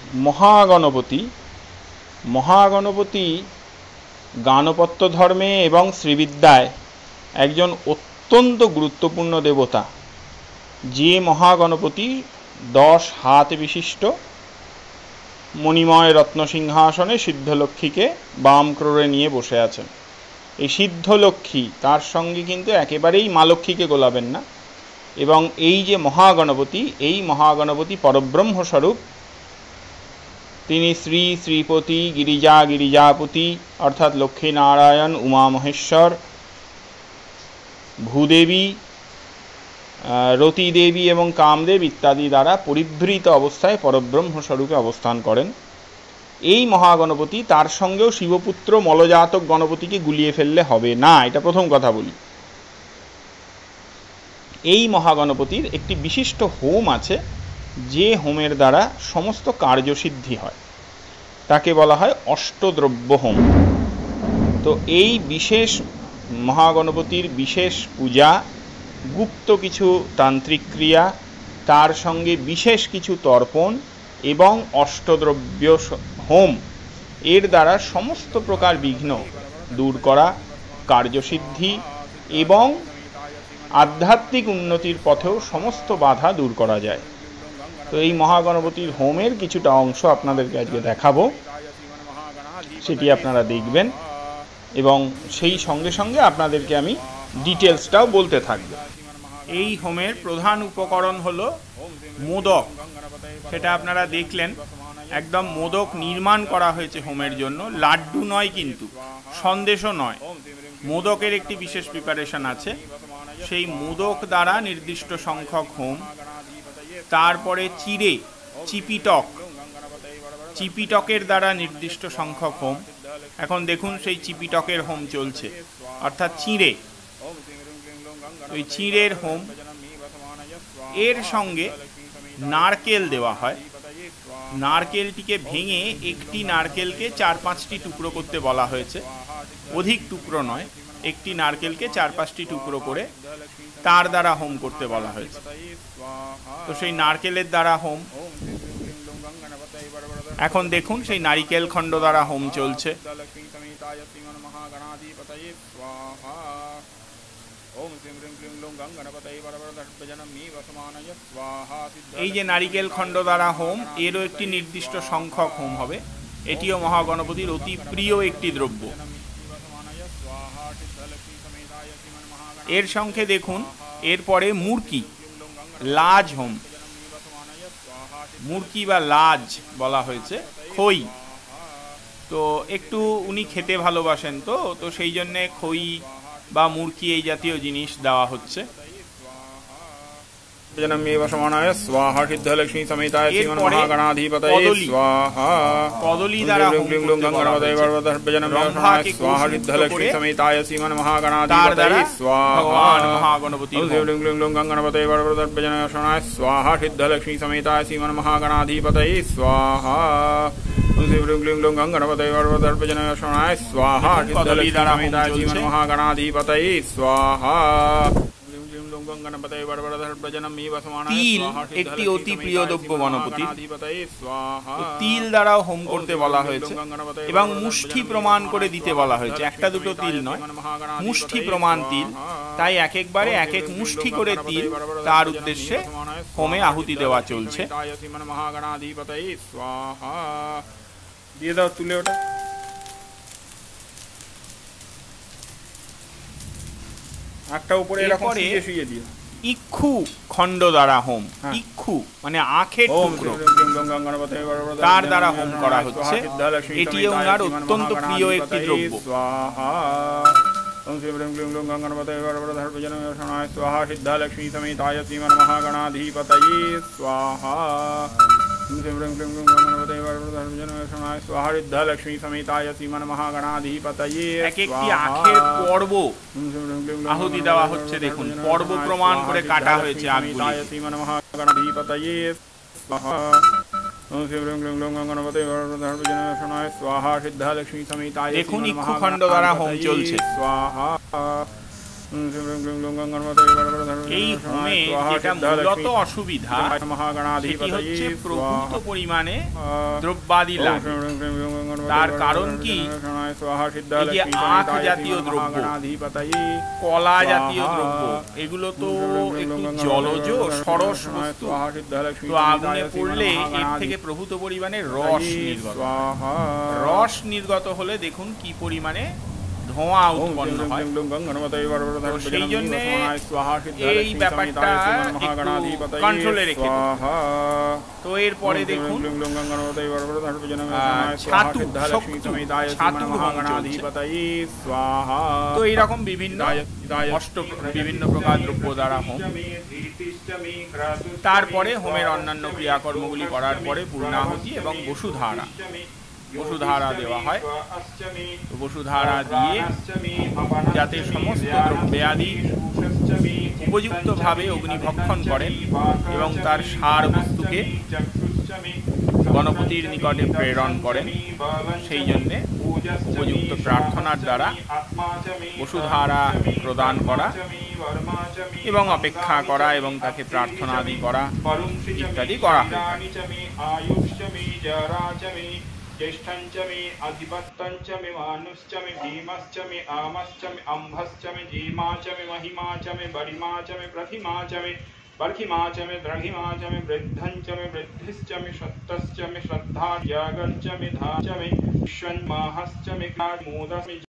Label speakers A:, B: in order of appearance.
A: মহাগণপতি মহাগণপতি গাণপত্য ধর্মে এবং শ্রীবিদ্যায় একজন অত্যন্ত গুরুত্বপূর্ণ দেবতা। যে মহাগণপতি 10 হাত বিশিষ্ট মণিময় রত্নসিংহাসনে সিদ্ধলক্ষ্মীকে বাম ক্রোড়ে নিয়ে বসে আছেন। এই সিদ্ধলক্ষ্মী, তার সঙ্গে কিন্তু একেবারেই মা লক্ষ্মীকে গোলাবেন না। এবং এই যে মহাগণপতি, এই মহাগণপতি পরব্রহ্মস্বরূপ। তিনি শ্রী শ্রীপতি গিরিজাপতি অর্থাৎ লক্ষ্মীনারায়ণ, উমা মহেশ্বর, ভূদেবী, রতি দেবী এবং কামদেব ইত্যাদি দ্বারা পরিবৃত অবস্থায় পরব্রহ্মস্বরূপে অবস্থান করেন। এই মহাগণপতি, তার সঙ্গেও শিবপুত্র মলজাতক গণপতিকে গুলিয়ে ফেললে হবে না, এটা প্রথম কথা বলি। এই মহাগণপতির একটি বিশিষ্ট হোম আছে, যে হোমের দ্বারা সমস্ত কার্যসিদ্ধি হয়, তাকে বলা হয় অষ্টদ্রব্য হোম। তো এই বিশেষ মহাগণপতির বিশেষ পূজা, গুপ্ত কিছু তান্ত্রিক ক্রিয়া, তার সঙ্গে বিশেষ কিছু তর্পণ এবং অষ্টদ্রব্য হোম, এর দ্বারা সমস্ত প্রকার বিঘ্ন দূর করা, কার্যসিদ্ধি এবং আধ্যাত্মিক উন্নতির পথেও সমস্ত বাধা দূর করা যায়। তো এই মহাগণপতির হোমের কিছুটা অংশ আপনাদেরকে আজকে দেখাবো, সেটি আপনারা দেখবেন এবং সেই সঙ্গে সঙ্গে আপনাদেরকে আমি ডিটেলসটাও বলতে থাকবো। এই হোমের প্রধান উপকরণ হলো মোদক। সেটা আপনারা দেখলেন, একদম মোদক নির্মাণ করা হয়েছে হোমের জন্য। লাড্ডু নয়, কিন্তু সন্দেশও নয়, মোদকের একটি বিশেষ প্রিপারেশন আছে। সেই মোদক দ্বারা নির্দিষ্ট সংখ্যক হোম। তারপরে চিপিটকের দ্বারা নির্দিষ্ট সংখ্যক হোম। এখন দেখুন সেই চিপিটকের হোম চলছে, অর্থাৎ চিঁড়ে, ওই চিঁড়ের হোম। এর সঙ্গে নারকেল দেওয়া হয়। নারকেলটিকে ভেঙে একটি নারকেলকে 4-5টি টুকরো করতে বলা হয়েছে, অধিক টুকরো নয়। একটি নারকেলকে 4-5টি টুকরো করে তার দ্বারা হোম করতে বলা হয়েছে। তো সেই নারকেলের দ্বারা হোম। এখন দেখুন সেই নারিকেল খণ্ড দ্বারা হোম চলছে। এই যে নারিকেল খণ্ড দ্বারা হোম, এরও একটি নির্দিষ্ট সংখ্যক হোম হবে। এটিও মহাগণপতির অতি প্রিয় একটি দ্রব্য। এর সঙ্গে দেখুন এরপরে মুরকি, লাজ হোম। মুরকি বা লাজ বলা হয়েছে, খই। তো একটু উনি খেতে ভালোবাসেন, তো সেই জন্যে খই বা মুরকি এই জাতীয় জিনিস দেওয়া হচ্ছে। কদলী দ্বারা তিল একটি অতি প্রিয় দ্রব্য গণপতি। তিল দ্বারাও হোম করতে বলা হয়েছে এবং মুষ্টি প্রমাণ করে দিতে বলা হয়েছে। একটা দুটো তিল নয়, মুষ্টি প্রমাণ তিল। তাই এক একবারে এক এক মুষ্টি করে তিল তার উদ্দেশ্যে হোমে আহুতি দেওয়া চলছে। দিয়ে দাও তুলে ওটা। একটা উপরে এরকম শুয়ে দিও। ইক্ষু খণ্ড দ্বারা হোম। ইক্ষু মানে আখের টুকরো, তার দ্বারা হোম করা হচ্ছে। এটিও ওনার অত্যন্ত প্রিয় একটি দ্রব্য। সিদ্ধালক্ষ্মী সমেতায় শ্রীমন মহাগণাধিপতয়ে স্বাহা। সিদ্ধালক্ষ্মী সমেতায় শ্রীমন মহাগণাধিপতয়ে। এক একটি আখের পর্ব আহুতি দেওয়া হচ্ছে। দেখুন পর্ব প্রমাণ করে কাটা হয়েছে আখগুলি। শ্রীমন মহাগণাধিপতয়ে স্বাহা। দেখুন ইক্ষু খণ্ড দ্বারা হোম চলছে। এই হোমে যেটা মূলত অসুবিধা সেটি হচ্ছে প্রভূত পরিমাণে দ্রব্যাদি লাগে। তার কারণ কি, এই যে আখ জাতীয় দ্রব্য, কলা জাতীয় দ্রব্য, এগুলো তো একটু জলজ সরস বস্তু। তো আগুনে পড়লে এর থেকে প্রভূত পরিমাণে রস নির্গত হলে দেখুন কি পরিমাণে ধোঁয়া উৎপন্ন হয়। সেই জন্য এই ব্যাপারটা একটু কন্ট্রোলে রেখে। তো এরপরে দেখুন ছাতু হোম চলছে। তো এইরকম বিভিন্ন প্রকার দ্রব্য দ্বারা হোম। তারপরে হোমের অন্যান্য ক্রিয়াকর্মগুলি করার পরে পূর্ণাহুতি এবং বসুধারা দেওয়া হয়। বসুধারা দিয়ে যাতে সমস্ত দ্রব্যাদি উপযুক্তভাবে অগ্নিভক্ষণ করেন এবং তার সার বস্তুকে গণপতির নিকটে প্রেরণ করেন, সেই জন্যে উপযুক্ত প্রার্থনার দ্বারা বসুধারা প্রদান করা এবং অপেক্ষা করা এবং তাকে প্রার্থনাদি করা ইত্যাদি করা হয়।
B: ज्येष्ठञ्च मे अधिपत्यञ्च मे मानुश्च मे भीमश्च मे आमश्च मे अम्भश्च मे जीमा च मे महिमा च मे बलिमा च मे प्रतिमा च मे बर्हिमा च मे द्रहिमा च मे वृद्धञ्च मे वृद्धिश्च मे सत्तश्च मे श्रद्धा यागञ्च मे धा च मे विश्वन्माहश्च मे मोदश्च मे